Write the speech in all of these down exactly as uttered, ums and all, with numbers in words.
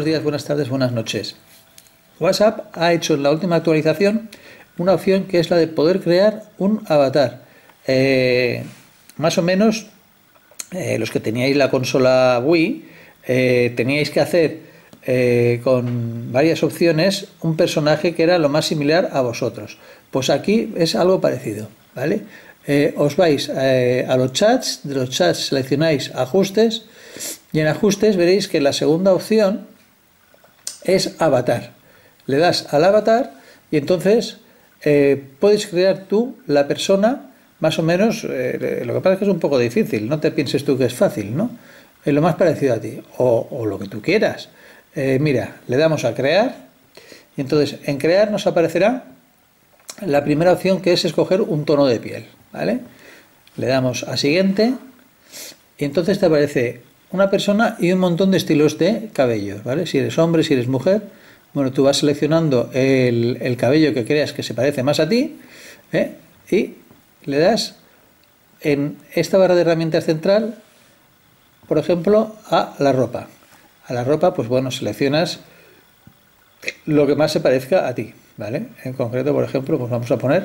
días, buenas tardes, buenas noches. WhatsApp ha hecho en la última actualización una opción que es la de poder crear un avatar. Eh, más o menos, eh, los que teníais la consola Wii, eh, teníais que hacer eh, con varias opciones un personaje que era lo más similar a vosotros. Pues aquí es algo parecido, ¿vale? Eh, os vais eh, a los chats, de los chats seleccionáis ajustes y en ajustes veréis que la segunda opción es avatar. Le das al avatar y entonces eh, puedes crear tú la persona más o menos, eh, lo que pasa es que es un poco difícil, no te pienses tú que es fácil, ¿no? Es lo más parecido a ti o, o lo que tú quieras. Eh, mira, le damos a crear y entonces en crear nos aparecerá la primera opción, que es escoger un tono de piel, ¿vale? Le damos a siguiente y entonces te aparece una persona y un montón de estilos de cabello, ¿vale? Si eres hombre, si eres mujer, bueno, tú vas seleccionando el, el cabello que creas que se parece más a ti, ¿eh? Y le das en esta barra de herramientas central, por ejemplo, a la ropa. A la ropa, pues bueno, seleccionas lo que más se parezca a ti, ¿vale? En concreto, por ejemplo, pues vamos a poner,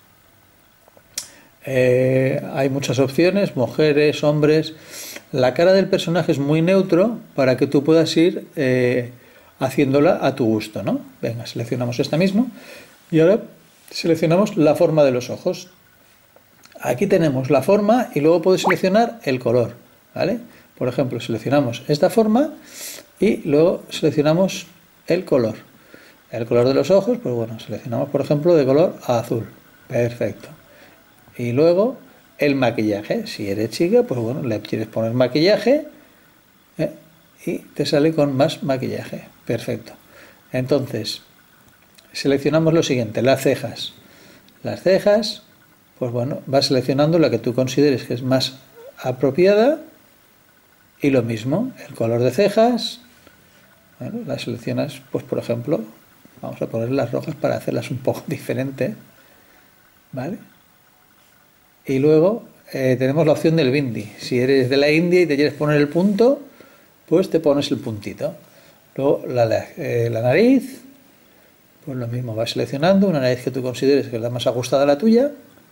eh, hay muchas opciones, mujeres, hombres. La cara del personaje es muy neutro para que tú puedas ir eh, haciéndola a tu gusto, ¿no? Venga, seleccionamos esta misma y ahora seleccionamos la forma de los ojos. Aquí tenemos la forma y luego puedes seleccionar el color, ¿vale? Por ejemplo, seleccionamos esta forma y luego seleccionamos el color. El color de los ojos, pues bueno, seleccionamos por ejemplo de color azul. Perfecto. Y luego el maquillaje. Si eres chica, pues bueno, le quieres poner maquillaje ¿eh? y te sale con más maquillaje. Perfecto. Entonces, seleccionamos lo siguiente, las cejas. Las cejas, pues bueno, vas seleccionando la que tú consideres que es más apropiada y lo mismo, el color de cejas, bueno, las seleccionas, pues por ejemplo, vamos a poner las rojas para hacerlas un poco diferentes, ¿vale? Y luego eh, tenemos la opción del bindi. Si eres de la India y te quieres poner el punto, pues te pones el puntito. Luego la, eh, la nariz, pues lo mismo, vas seleccionando una nariz que tú consideres que es la más ajustada a la tuya.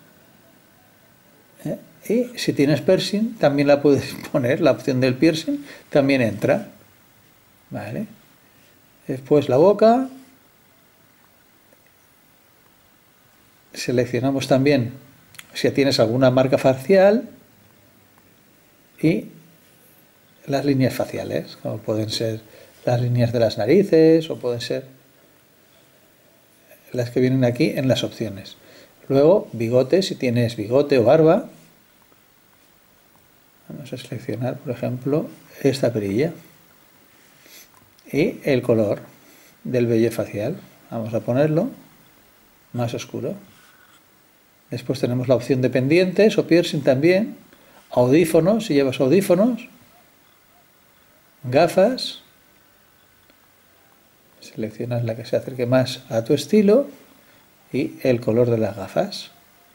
¿eh? Y si tienes piercing, también la puedes poner, la opción del piercing también entra. ¿Vale? Después la boca. Seleccionamos también si tienes alguna marca facial y las líneas faciales, como pueden ser las líneas de las narices o pueden ser las que vienen aquí en las opciones. Luego bigote, si tienes bigote o barba, vamos a seleccionar por ejemplo esta perilla y el color del vello facial, vamos a ponerlo más oscuro. Después tenemos la opción de pendientes o piercing también, audífonos, si llevas audífonos, gafas, seleccionas la que se acerque más a tu estilo y el color de las gafas.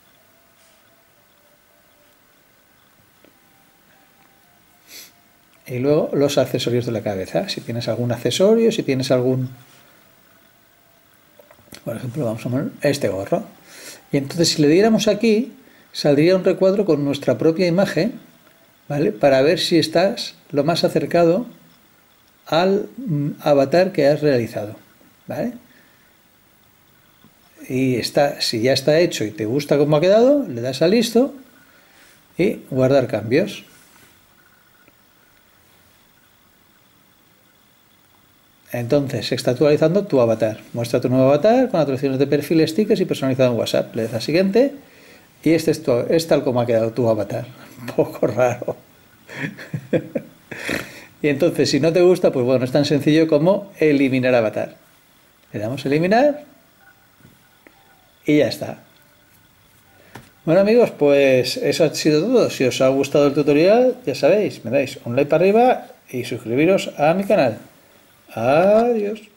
Y luego los accesorios de la cabeza, si tienes algún accesorio, si tienes algún, por ejemplo, vamos a poner este gorro. Y entonces si le diéramos aquí, saldría un recuadro con nuestra propia imagen, ¿vale? Para ver si estás lo más acercado al avatar que has realizado, ¿vale? Y está, si ya está hecho y te gusta cómo ha quedado, le das a listo y guardar cambios. Entonces se está actualizando tu avatar. Muestra tu nuevo avatar con actualizaciones de perfil, stickers y personalizado en WhatsApp. Le das a siguiente y este es, tu, es tal como ha quedado tu avatar. Un poco raro. Y entonces si no te gusta, pues bueno, es tan sencillo como eliminar avatar. Le damos a eliminar y ya está. Bueno amigos, pues eso ha sido todo. Si os ha gustado el tutorial, ya sabéis, me dais un like para arriba y suscribiros a mi canal. Adiós.